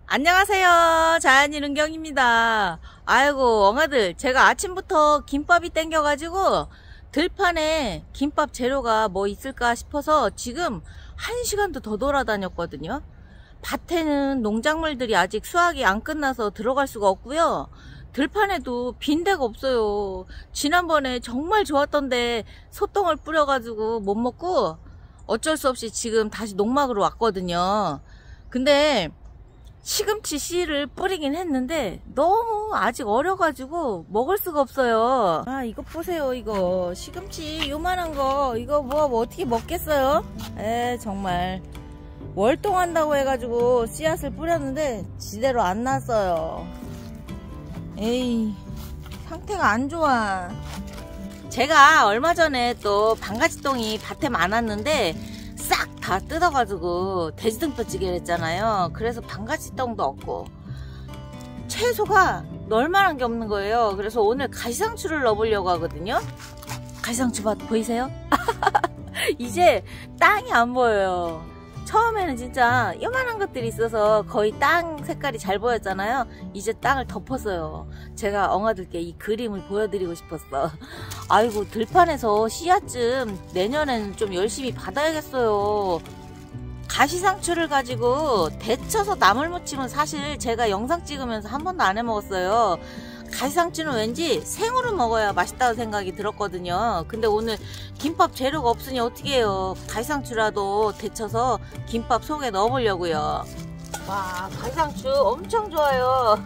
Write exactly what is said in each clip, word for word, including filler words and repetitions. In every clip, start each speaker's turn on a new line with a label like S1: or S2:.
S1: 안녕하세요. 자연인 은경입니다. 아이고 엉아들, 제가 아침부터 김밥이 땡겨가지고 들판에 김밥 재료가 뭐 있을까 싶어서 지금 한 시간도 더 돌아다녔거든요. 밭에는 농작물들이 아직 수확이 안 끝나서 들어갈 수가 없고요. 들판에도 빈 데가 없어요. 지난번에 정말 좋았던데 소똥을 뿌려가지고 못 먹고 어쩔 수 없이 지금 다시 농막으로 왔거든요. 근데 시금치 씨를 뿌리긴 했는데 너무 아직 어려가지고 먹을 수가 없어요. 아, 이거 보세요. 이거 시금치 요만한 거 이거 뭐, 뭐 어떻게 먹겠어요? 에 정말 월동한다고 해가지고 씨앗을 뿌렸는데 지대로 안 났어요. 에이, 상태가 안 좋아. 제가 얼마 전에 또 방가지똥이 밭에 많았는데 싹 다 뜯어가지고 돼지등뼈찌개를 했잖아요. 그래서 방가지똥도 없고 채소가 널만한 게 없는 거예요. 그래서 오늘 가시상추를 넣어보려고 하거든요. 가시상추 밭 보이세요? 이제 땅이 안 보여요. 처음에는 진짜 요만한 것들이 있어서 거의 땅 색깔이 잘 보였잖아요. 이제 땅을 덮었어요. 제가 엉아들께 이 그림을 보여드리고 싶었어. 아이고, 들판에서 씨앗 좀 내년에는 좀 열심히 받아야겠어요. 가시상추를 가지고 데쳐서 나물 무침은 사실 제가 영상 찍으면서 한 번도 안 해먹었어요. 가시상추는 왠지 생으로 먹어야 맛있다는 생각이 들었거든요. 근데 오늘 김밥 재료가 없으니 어떻게 해요. 가시상추라도 데쳐서 김밥 속에 넣어보려고요. 와, 가시상추 엄청 좋아요.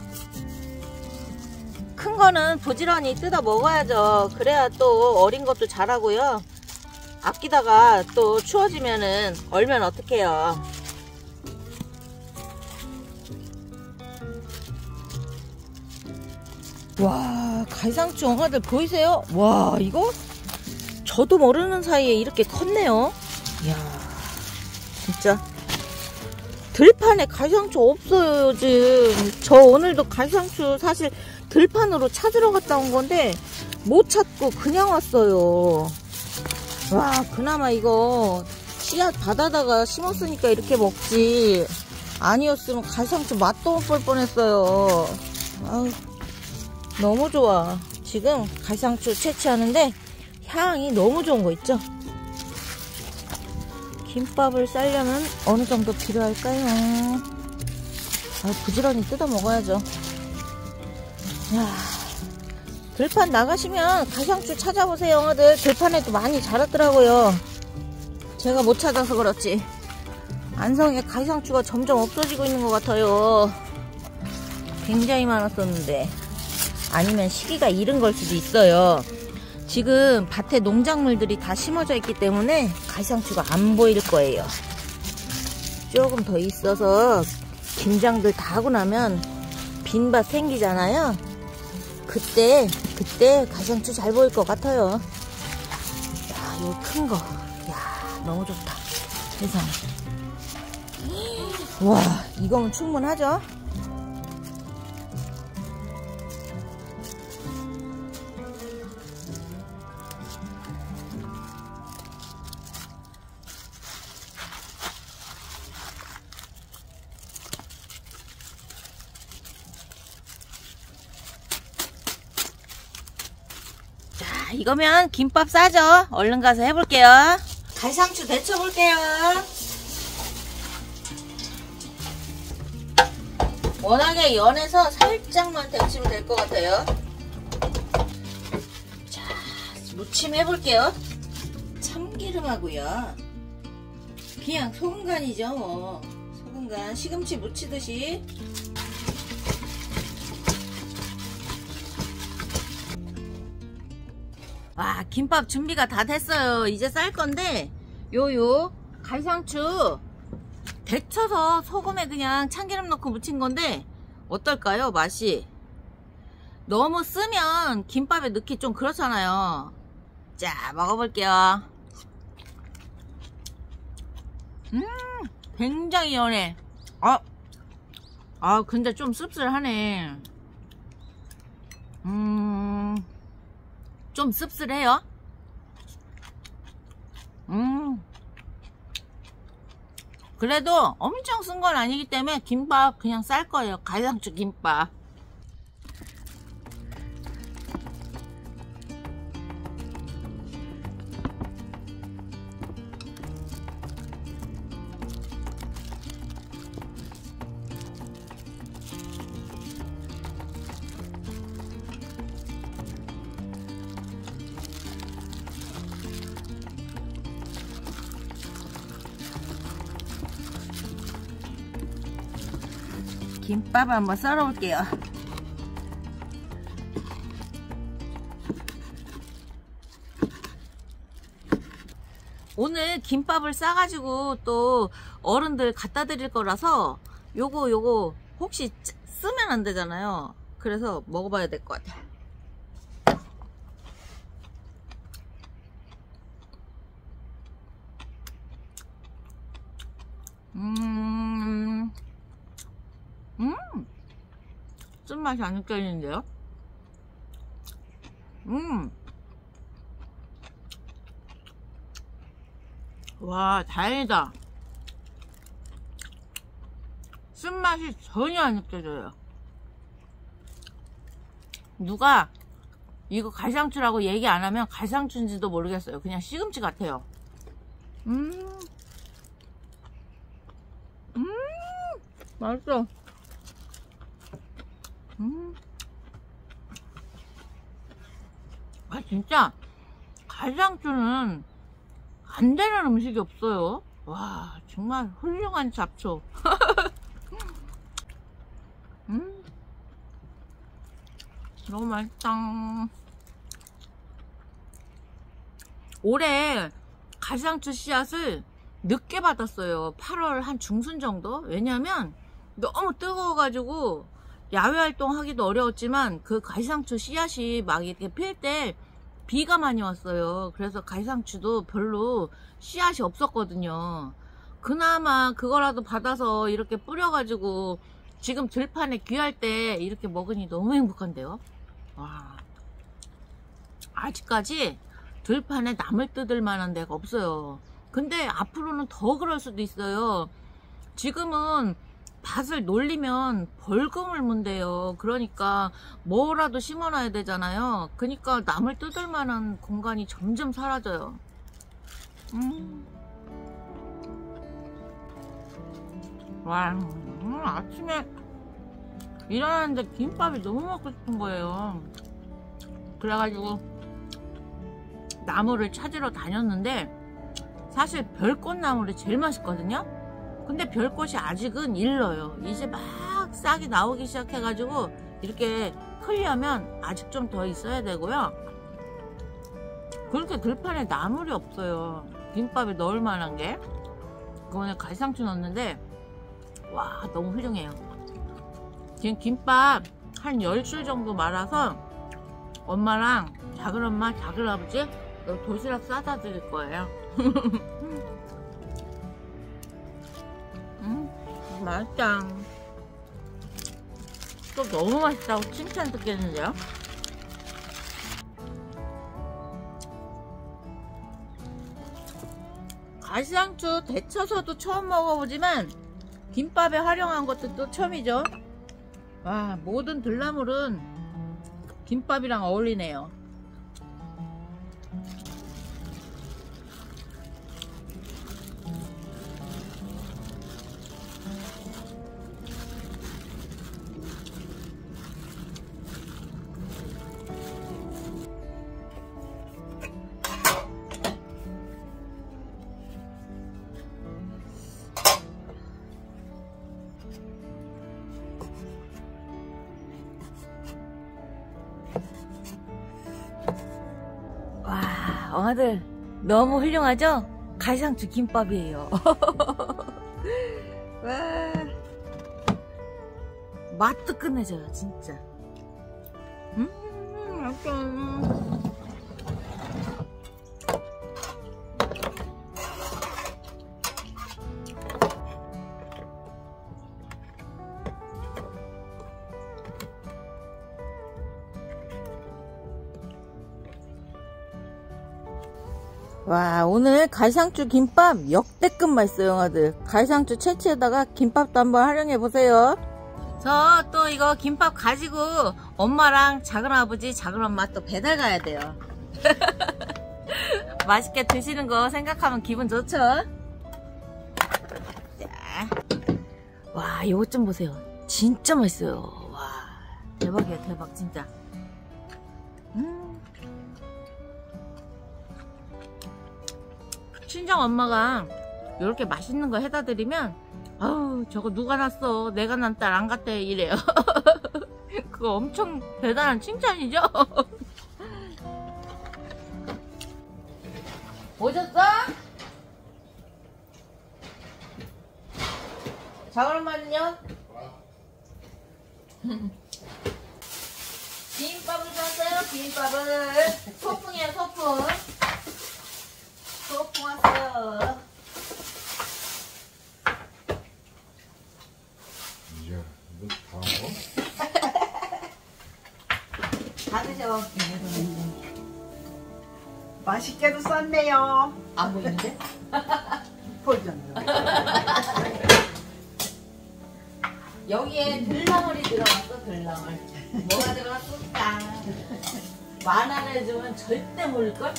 S1: 큰 거는 부지런히 뜯어 먹어야죠. 그래야 또 어린 것도 자라고요. 아끼다가 또 추워지면은 얼면 어떡해요. 와, 가시상추 엉아들 보이세요? 와, 이거 저도 모르는 사이에 이렇게 컸네요. 이야, 진짜 들판에 가시상추 없어요 요즘. 저 오늘도 가시상추 사실 들판으로 찾으러 갔다 온 건데 못 찾고 그냥 왔어요. 와, 그나마 이거 씨앗 받아다가 심었으니까 이렇게 먹지, 아니었으면 가시상추 맛도 못 볼 뻔했어요. 아우, 너무 좋아. 지금 가시상추 채취하는데 향이 너무 좋은 거 있죠? 김밥을 싸려면 어느 정도 필요할까요? 아, 부지런히 뜯어 먹어야죠. 야, 들판 나가시면 가시상추 찾아보세요. 엉아들 들판에도 많이 자랐더라고요. 제가 못 찾아서 그렇지 안성에 가시상추가 점점 없어지고 있는 것 같아요. 굉장히 많았었는데. 아니면 시기가 이른 걸 수도 있어요. 지금 밭에 농작물들이 다 심어져 있기 때문에 가시상추가 안 보일 거예요. 조금 더 있어서 김장들 다 하고 나면 빈밭 생기잖아요. 그때 그때 가시상추 잘 보일 것 같아요. 야, 요 큰 거, 야, 너무 좋다. 세상에. 와, 이거면 충분하죠? 자, 이거면 김밥 싸죠? 얼른 가서 해볼게요. 가시상추 데쳐볼게요. 워낙에 연해서 살짝만 데치면 될 것 같아요. 자, 무침 해볼게요. 참기름하고요. 그냥 소금간이죠 뭐. 소금간, 시금치 무치듯이. 와, 김밥 준비가 다 됐어요. 이제 쌀 건데 요요 가시상추 데쳐서 소금에 그냥 참기름 넣고 무친 건데 어떨까요? 맛이 너무 쓰면 김밥에 넣기 좀 그렇잖아요. 자, 먹어볼게요. 음, 굉장히 연해. 아, 아 근데 좀 씁쓸하네. 음, 좀 씁쓸해요. 음, 그래도 엄청 쓴 건 아니기 때문에 김밥 그냥 쌀 거예요. 가상추 김밥. 김밥 한번 썰어 볼게요. 오늘 김밥을 싸가지고 또 어른들 갖다 드릴 거라서 요거 요거 혹시 쓰면 안 되잖아요. 그래서 먹어봐야 될 것 같아. 음, 음, 쓴맛이 안 느껴지는데요? 음, 와, 다행이다. 쓴맛이 전혀 안 느껴져요. 누가 이거 가상추라고 얘기 안 하면 가상추인지도 모르겠어요. 그냥 시금치 같아요. 음, 음, 맛있어. 음, 아, 진짜 가상추는 안 되는 음식이 없어요. 와, 정말 훌륭한 잡초. 음, 너무 맛있다. 올해 가상추 씨앗을 늦게 받았어요. 팔월 한 중순 정도. 왜냐면 너무 뜨거워가지고 야외 활동하기도 어려웠지만 그 가상추 씨앗이 막 이렇게 필 때 비가 많이 왔어요. 그래서 가상추도 별로 씨앗이 없었거든요. 그나마 그거라도 받아서 이렇게 뿌려가지고 지금 들판에 귀할 때 이렇게 먹으니 너무 행복한데요. 와, 아직까지 들판에 나물 뜯을 만한 데가 없어요. 근데 앞으로는 더 그럴 수도 있어요. 지금은 밭을 놀리면 벌금을 문대요. 그러니까 뭐라도 심어놔야 되잖아요. 그러니까 나물 뜯을 만한 공간이 점점 사라져요. 음. 와, 음, 아침에 일어났는데 김밥이 너무 먹고 싶은 거예요. 그래가지고 나무를 찾으러 다녔는데 사실 별꽃나물이 제일 맛있거든요. 근데 별꽃이 아직은 일러요. 이제 막 싹이 나오기 시작해가지고 이렇게 크려면 아직 좀 더 있어야 되고요. 그렇게 들판에 나물이 없어요. 김밥에 넣을 만한 게. 오늘 갈상추 넣었는데 와, 너무 훌륭해요. 지금 김밥 한 열 줄 정도 말아서 엄마랑 작은엄마, 작은아버지 도시락 싸다 드릴 거예요. 음, 맛있다. 또 너무 맛있다고 칭찬 듣겠는데요? 가시상추 데쳐서도 처음 먹어보지만 김밥에 활용한 것도 또 처음이죠. 와, 모든 들나물은 김밥이랑 어울리네요. 와, 엉아들 너무 훌륭하죠? 가시상추 김밥이에요. 와, 맛도 끝내줘요 진짜. 음, 맛있어. 와, 오늘 갈상추 김밥 역대급 맛있어요, 형아들. 갈상추 채취에다가 김밥도 한번 활용해보세요. 저 또 이거 김밥 가지고 엄마랑 작은아버지, 작은엄마 또 배달 가야 돼요. 맛있게 드시는 거 생각하면 기분 좋죠? 자, 와, 이것 좀 보세요. 진짜 맛있어요. 와, 대박이야, 대박, 진짜. 음. 친정 엄마가 이렇게 맛있는 거 해다 드리면, 아우, 저거 누가 났어? 내가 난 딸 안 갔대, 이래요. 그거 엄청 대단한 칭찬이죠? 오셨어? 작은엄마는요? 비빔밥을 샀어요, 비빔밥을. 소풍이야, 소풍. 소풍 왔어요.
S2: 이야, 이거 다 먹어?
S1: 다 드셔.
S3: 맛있게도 쌌네요.
S1: 안 보이는데?
S3: 보이잖아요.
S1: 여기에 들나물이 들어갔어, 들나물. 뭐가 들어갔을까? 만화를 해주면 절대 모를걸?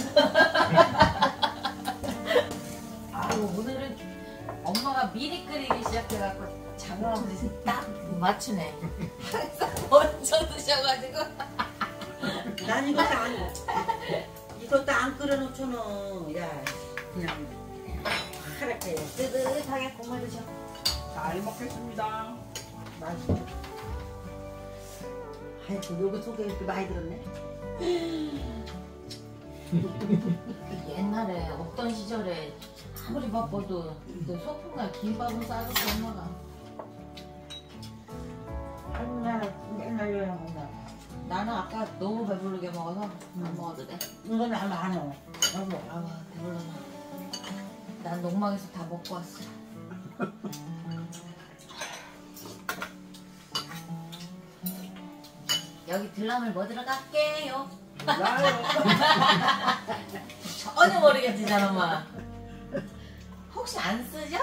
S1: 아유, 오늘은 엄마가 미리 끓이기 시작해갖고 장어아버지 딱 맞추네. 항상 먼저 드셔가지고.
S3: 난 이것도 안, 이것도 안 끓여놓잖아. 야, 그냥 하얗게
S1: 뜨뜻하게 국물 드셔.
S3: 잘 먹겠습니다. 맛있어. 아이고, 요거 속에 이렇게 많이 들었네.
S1: 옛날에 없던 시절에 아무리 바빠도 그 소풍날 김밥은 싸줬어, 엄마가.
S3: 할머니랑 맨날 여행 온다.
S1: 나는 아까 너무 배부르게 먹어서 안 먹어도 돼.
S3: 이건 안 많아. 여보.
S1: 아, 배불러. 난 농막에서 다 먹고 왔어. 여기 들나물 뭐 들어갈게요?
S3: 나요.
S1: 전혀 모르겠지, 저놈아. 혹시 안 쓰죠?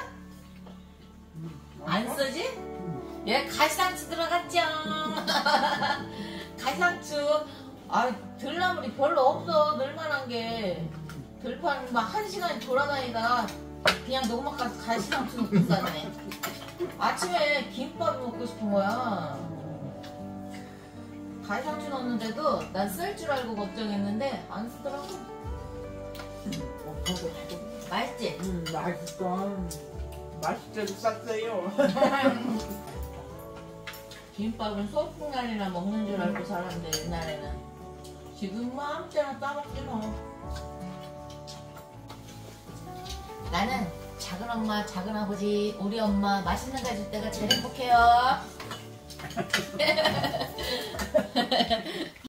S1: 안 쓰지? 얘 갈상추 들어갔죠? 갈상추. 아, 들나물이 별로 없어. 늘만한 게. 들판 막 한 시간 돌아다니다 그냥 농막 가서 갈상추 넣고 싸네. 아침에 김밥 먹고 싶은 거야. 갈상추 넣었는데도 난 쓸 줄 알고 걱정했는데 안 쓰더라고. 맛있지?
S3: 음, 맛있어. 맛있게도 쌌어요.
S1: 김밥은 소풍날이나 먹는 줄 알고 살았는데 옛날에는. 지금 뭐 아무 때나 따먹지 뭐. 나는 작은엄마, 작은아버지, 우리 엄마 맛있는 거 해줄 때가 제일 행복해요.